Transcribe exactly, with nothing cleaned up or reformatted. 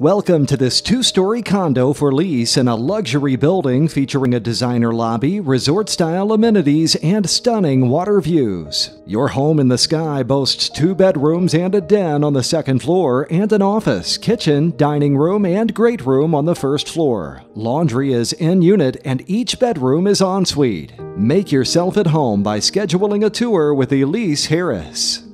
Welcome to this two-story condo for lease in a luxury building featuring a designer lobby, resort-style amenities, and stunning water views. Your home in the sky boasts two bedrooms and a den on the second floor, and an office, kitchen, dining room, and great room on the first floor. Laundry is in-unit, and each bedroom is ensuite. Make yourself at home by scheduling a tour with Elise Harris.